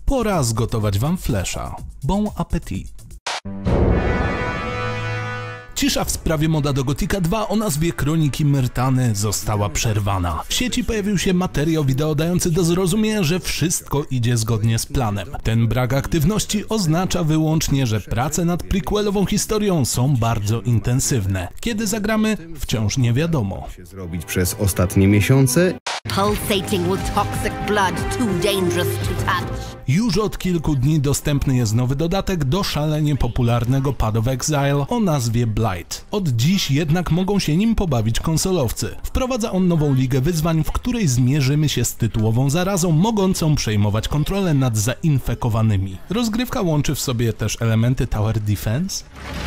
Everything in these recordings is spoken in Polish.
pora zgotować wam Flasha. Bon appetit! Cisza w sprawie moda do Gothica 2 o nazwie Kroniki Myrtany została przerwana. W sieci pojawił się materiał wideo dający do zrozumienia, że wszystko idzie zgodnie z planem. Ten brak aktywności oznacza wyłącznie, że prace nad prequelową historią są bardzo intensywne. Kiedy zagramy? Wciąż nie wiadomo. Zrobić przez ostatnie miesiące. Pulsating with toxic blood, too dangerous to touch. Już od kilku dni dostępny jest nowy dodatek do szalenie popularnego Path of Exile o nazwie Blight. Od dziś jednak mogą się nim pobawić konsolowcy. Wprowadza on nową ligę wyzwań, w której zmierzymy się z tytułową zarazą mogącą przejmować kontrolę nad zainfekowanymi. Rozgrywka łączy w sobie też elementy Tower Defense.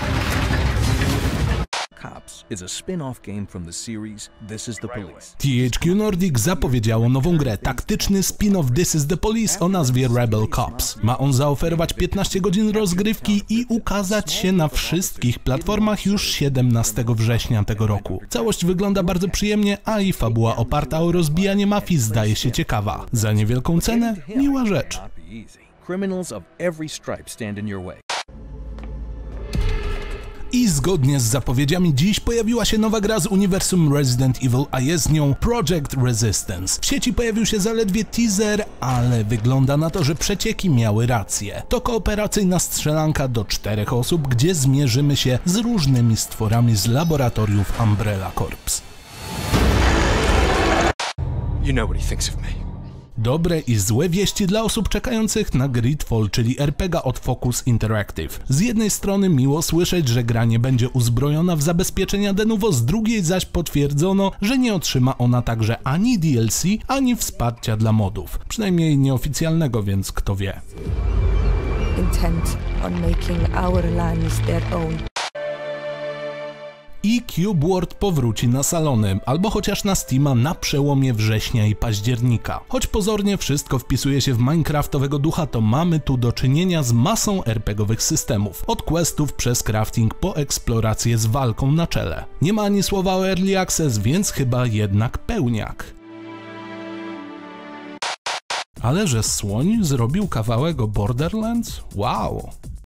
Is a spin-off game from the series This is the Police. THQ Nordic zapowiedziało nową grę, taktyczny spin-off This is the Police o nazwie Rebel Cops. Ma on zaoferować 15 godzin rozgrywki i ukazać się na wszystkich platformach już 17 września tego roku. Całość wygląda bardzo przyjemnie, a i fabuła oparta o rozbijanie mafii zdaje się ciekawa. Za niewielką cenę, miła rzecz. Criminals of every stripe stand in your way. I zgodnie z zapowiedziami dziś pojawiła się nowa gra z uniwersum Resident Evil, a jest nią Project Resistance. W sieci pojawił się zaledwie teaser, ale wygląda na to, że przecieki miały rację. To kooperacyjna strzelanka do 4 osób, gdzie zmierzymy się z różnymi stworami z laboratoriów Umbrella Corps. You know what he thinks of me. Dobre i złe wieści dla osób czekających na Gridfall, czyli RPG od Focus Interactive. Z jednej strony miło słyszeć, że gra nie będzie uzbrojona w zabezpieczenia de novo, z drugiej zaś potwierdzono, że nie otrzyma ona także ani DLC, ani wsparcia dla modów. Przynajmniej nieoficjalnego, więc kto wie. Intent on making our lands their own. I Cube World powróci na salony, albo chociaż na Steama na przełomie września i października. Choć pozornie wszystko wpisuje się w minecraftowego ducha, to mamy tu do czynienia z masą RPGowych systemów. Od questów przez crafting po eksplorację z walką na czele. Nie ma ani słowa o Early Access, więc chyba jednak pełniak. Ale że słoń zrobił kawałek o Borderlands? Wow!